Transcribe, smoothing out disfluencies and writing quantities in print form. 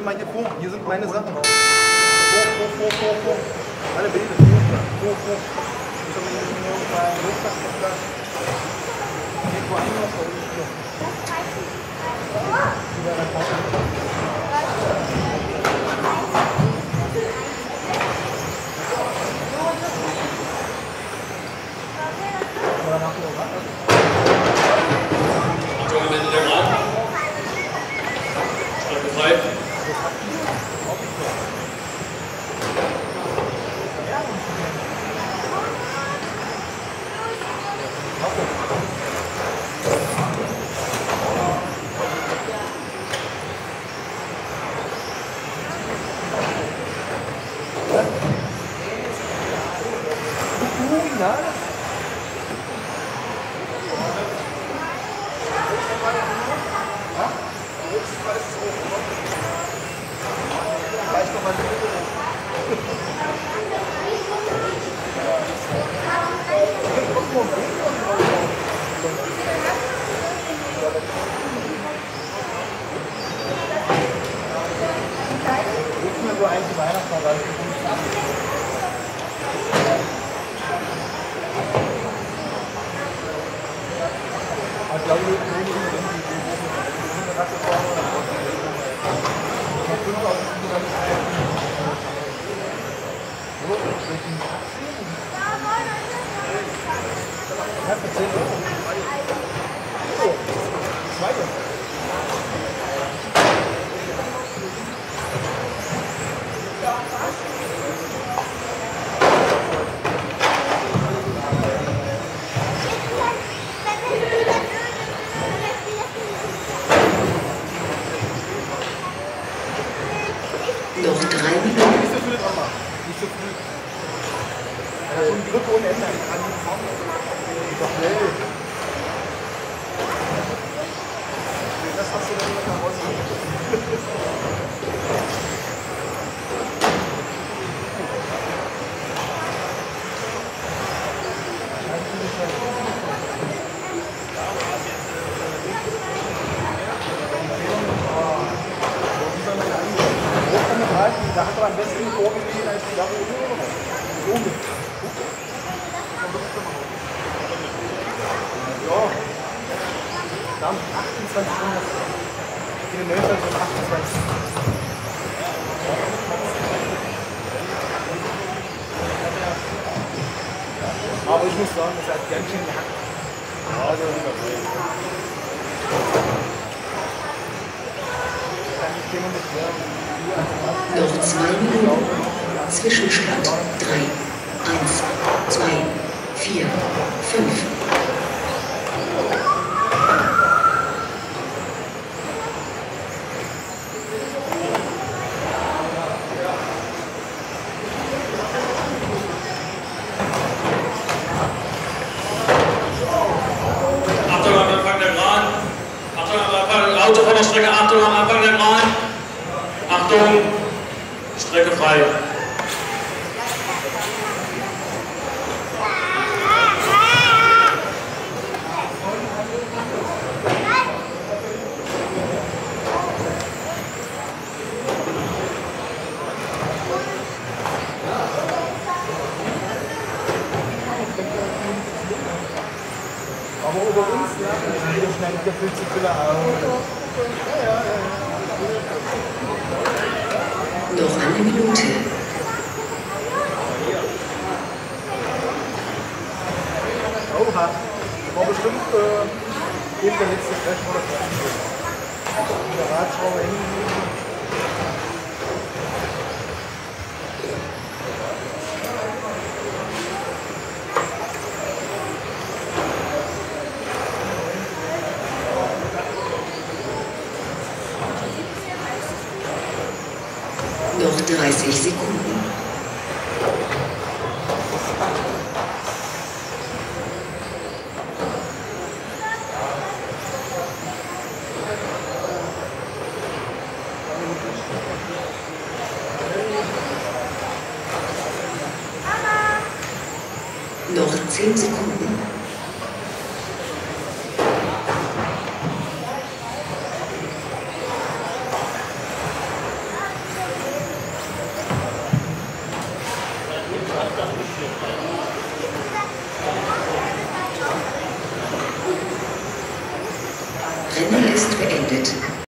mal hier vor. Hier sind meine Sachen. Hoch. Alle Bilder. Hoch. Da hat er am besten vorgesehen als die Sache ohne. Ja, da haben 28 Monate. In den 19 sind 28. Aber ich muss sagen, das hat ganz schön gehackt. Also, noch 2 Minuten. Zwischenstand 3, 1, 2, 4, 5. Achtung am Anfang der Gran. Achtung am Anfang, Auto von der Strecke, Achtung am Anfang der Gran. Achtung, Strecke frei. Aber über uns, der füllt sich wieder auf. Noch eine Minute. Oha, war bestimmt eben der letzte Crash war das der Radschrauber hinten. Noch 30 Sekunden. Noch 10 Sekunden. Rennen ist beendet.